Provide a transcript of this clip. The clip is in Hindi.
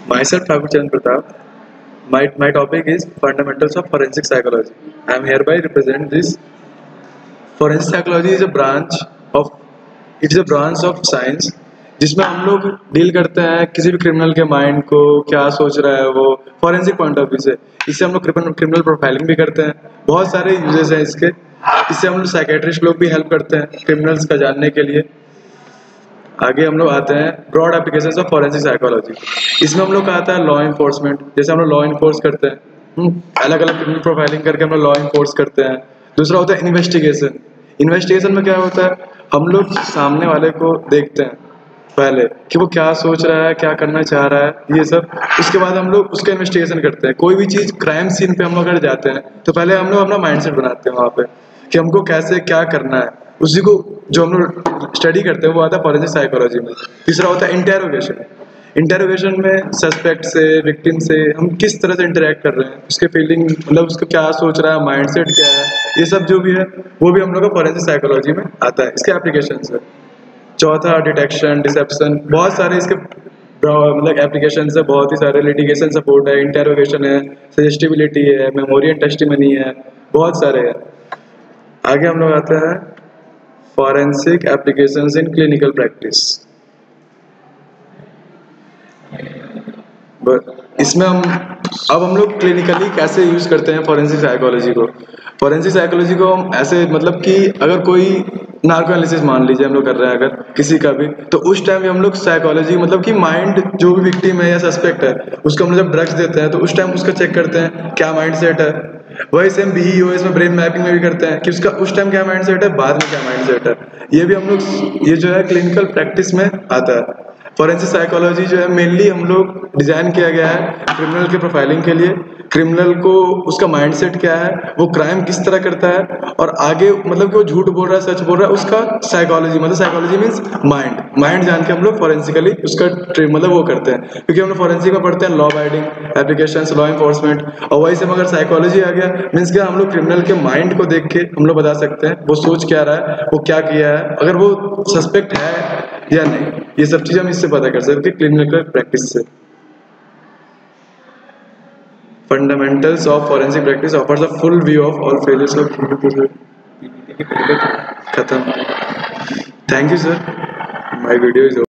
Myself, Thakur Chandra Pratap. My topic is fundamentals of forensic psychology. I am hereby represent this. Forensic psychology is a branch of science जिसमें हम लोग डील करते हैं किसी भी क्रिमिनल के माइंड को, क्या सोच रहा है वो, फॉरेंसिक पॉइंट ऑफ व्यू से। इससे हम लोग क्रिमिनल प्रोफाइलिंग भी करते हैं। बहुत सारे यूजेस हैं इसके। इससे हम लोग साइकेट्रिस्ट लोग भी हेल्प करते हैं क्रिमिनल्स का जानने के लिए। आगे हम लोग आते हैं broad applications of forensic psychology. इसमें हम लोग का आता है लॉ इन्फोर्समेंट, जैसे हम लोग लॉ इन्फोर्स करते हैं, अलग अलग क्रिमिनल प्रोफाइलिंग करके हम लोग लॉ इन्फोर्स करते हैं। दूसरा होता है इन्वेस्टिगेशन। इन्वेस्टिगेशन में क्या होता है, हम लोग सामने वाले को देखते हैं पहले कि वो क्या सोच रहा है, क्या करना चाह रहा है, ये सब। उसके बाद हम लोग उसका इन्वेस्टिगेशन करते हैं। कोई भी चीज़ क्राइम सीन पे हम लोग अगर जाते हैं तो पहले हम लोग अपना माइंडसेट बनाते हैं वहाँ पे कि हमको कैसे क्या करना है। उसी को जो हम लोग स्टडी करते हैं वो आता है फॉरेंसिक साइकोलॉजी में। तीसरा होता है इंटेरोगेशन। इंटेरोगेशन में सस्पेक्ट से, विक्टिम से हम किस तरह से इंटरेक्ट कर रहे हैं, उसके फीलिंग, मतलब उसको क्या सोच रहा है, माइंडसेट क्या है, ये सब जो भी है वो भी हम लोग का फॉरेंसिक साइकोलॉजी में आता है। इसके एप्लीकेशन है। चौथा डिटेक्शन, डिसेप्शन, बहुत सारे इसके मतलब एप्लीकेशन है, बहुत ही सारे। लिटिगेशन सपोर्ट है, इंटेरोगेशन है, सजेस्टिबिलिटी है, मेमोरी एंड टेस्टिमनी है, बहुत सारे हैं। आगे हम लोग आते हैं forensic applications in clinical practice. इसमें हम लोग क्लिनिकली कैसे यूज करते हैं फॉरेंसिक साइकोलॉजी को। फॉरेंसिक साइकोलॉजी को हम ऐसे, मतलब कि अगर कोई नार्को एनालिसिस मान लीजिए हम लोग कर रहे हैं अगर किसी का भी, तो उस टाइम हम लोग साइकोलॉजी, मतलब कि माइंड जो भी विक्टिम है या सस्पेक्ट है उसको हम जब ड्रग्स देते हैं तो उस टाइम उसका चेक करते हैं क्या माइंड सेट है। वही सेम BEOS में, ब्रेन मैपिंग में भी करते हैं कि उसका उस टाइम क्या माइंड सेट है, बाद में क्या माइंड सेट है। ये भी हम लोग, ये जो है क्लिनिकल प्रैक्टिस में आता है। फॉरेंसिक साइकोलॉजी जो है मेनली हम लोग डिजाइन किया गया है क्रिमिनल के प्रोफाइलिंग के लिए। क्रिमिनल को उसका माइंडसेट क्या है, वो क्राइम किस तरह करता है, और आगे मतलब कि वो झूठ बोल रहा है, सच बोल रहा है, उसका साइकोलॉजी, मतलब साइकोलॉजी मीन्स माइंड जान के हम लोग फॉरेंसिकली उसका मतलब वो करते हैं। क्योंकि हम लोग फॉरेंसिक में पढ़ते हैं law binding applications, law enforcement, और वही से अगर साइकोलॉजी आ गया मीन्स क्या, हम लोग क्रिमिनल के माइंड को देख के हम लोग बता सकते हैं वो सोच क्या रहा है, वो क्या किया है, अगर वो सस्पेक्ट है या नहीं। ये सब चीज़ हम इससे पता कर सकते हैं क्लिनिकल प्रैक्टिस से। Fundamentals of forensic practice offers a full view of all failures of खत्म। Thank you sir. My video is over.